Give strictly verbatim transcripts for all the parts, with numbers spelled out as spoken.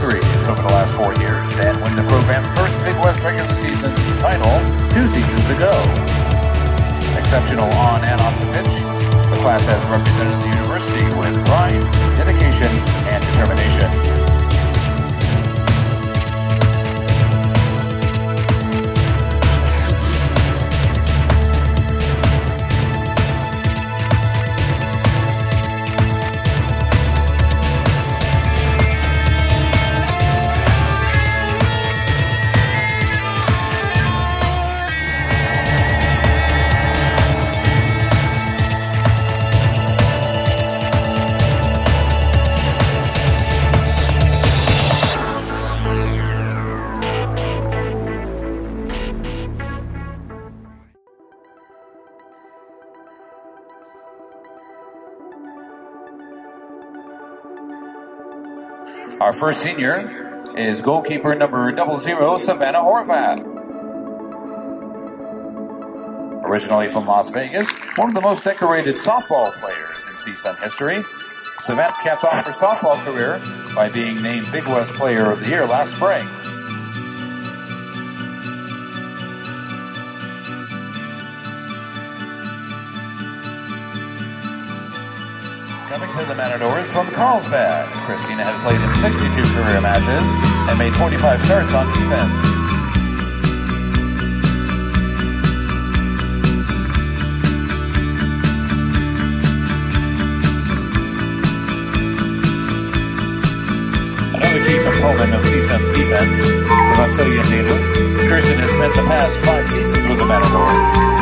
victories over the last four years and win the program's first Big West regular season title two seasons ago. Exceptional on and off the pitch, the class has represented the university with pride, dedication, and determination. Our first senior is goalkeeper number double zero, Savannah Horvath. Originally from Las Vegas, one of the most decorated softball players in C S U N history, Savannah capped off her softball career by being named Big West Player of the Year last spring. Coming to the Matadors from Carlsbad, Christina has played in sixty-two career matches and made forty-five starts on defense. Another key component of C S U N's defense, the Australian native, Kirsten has spent the past five seasons with the Matadors.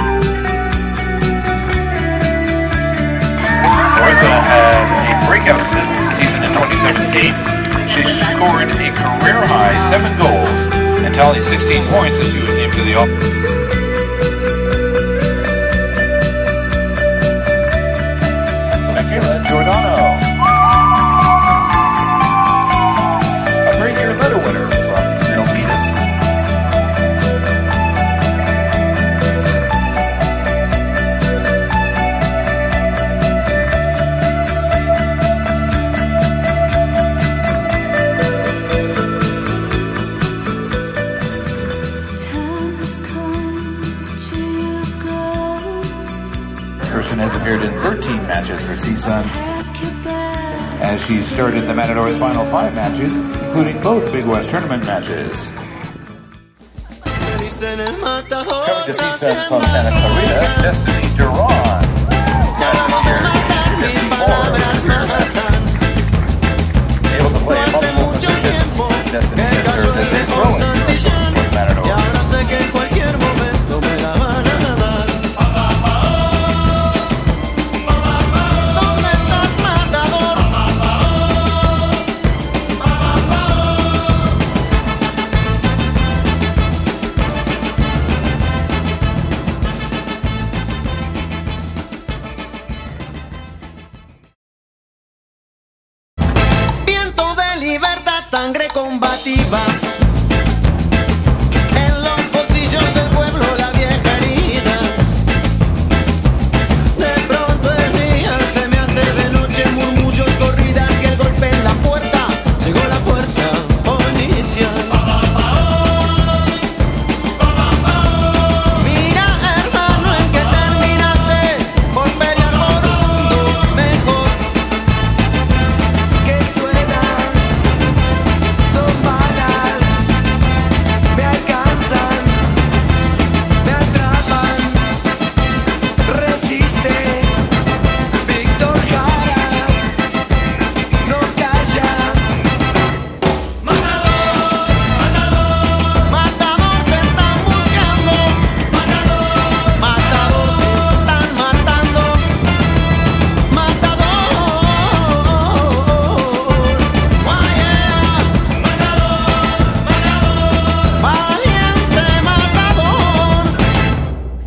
Marissa had a breakout season in twenty seventeen. She scored a career-high seven goals and tallied sixteen points as she was named to the All. Michaela Giordano, a three-year letter winner from Milpitas. Kirsten has appeared in thirteen matches for C S U N, as she started the Matadors' final five matches, including both Big West tournament matches. Coming to C S U N from Santa Clarita, Destiny Duran has appeared in fifty-four career matches. Able to play multiple positions, Destiny has served as a throwing specialist for the Matadors. Sangre combativa.